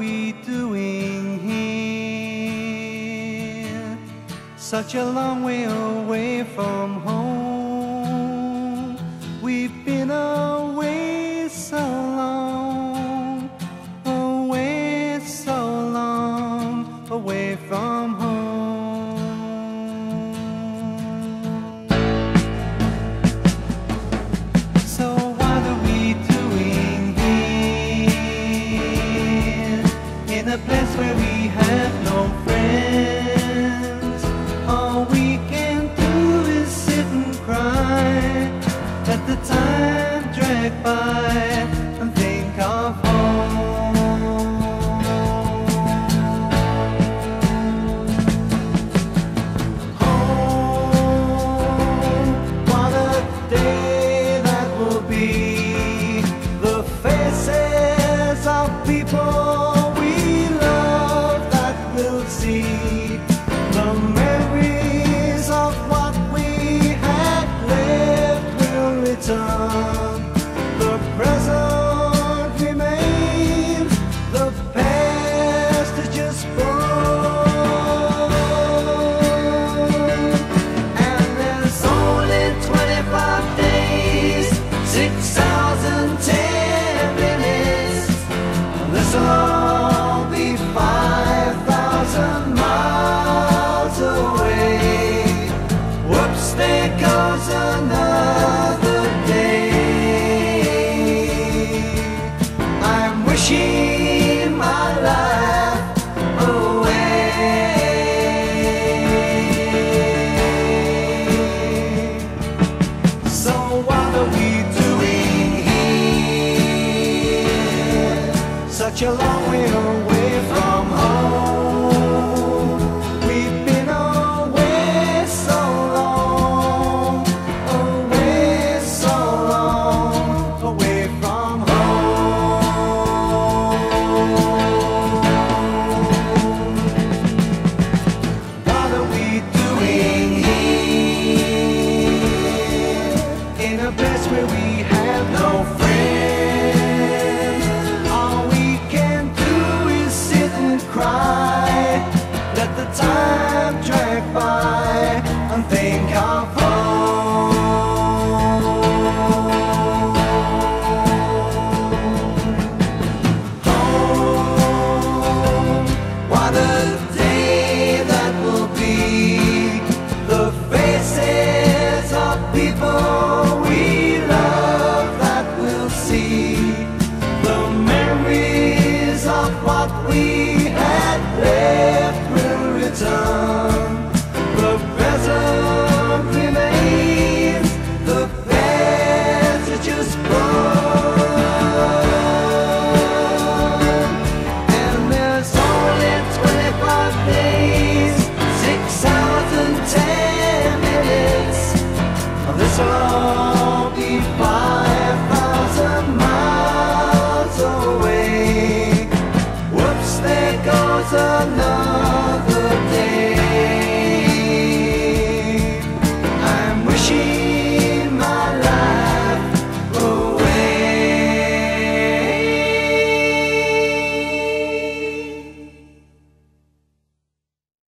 we doing here? Such a long way away from home. We've been away so long, away so long, away from home. A place where we have no friends. All we can do is sit and cry. Let the time drag by and think of home. Home, what a day that will be. The faces of people see, the memories of what we had lived will return. The present remains, the past is just fun. And there's only 25 days, 6 hours and 10 minutes. This'll all be 5,000 miles away. Whoops, there goes another day. I'm wishing my life away. So what are we doing here? Such a long way away from home. We've been away so long, away so long, away from home. What are we doing here? In a place where we have no friends. All we can do is sit and cry. Let the time drag by and think of home. Home, what a day that will be. The faces of people we love that we'll see. The memories of what we had left will return. The present remains, the past is just fun. And there's only 25 days, 6 hours and 10 minutes. This'll all be fine.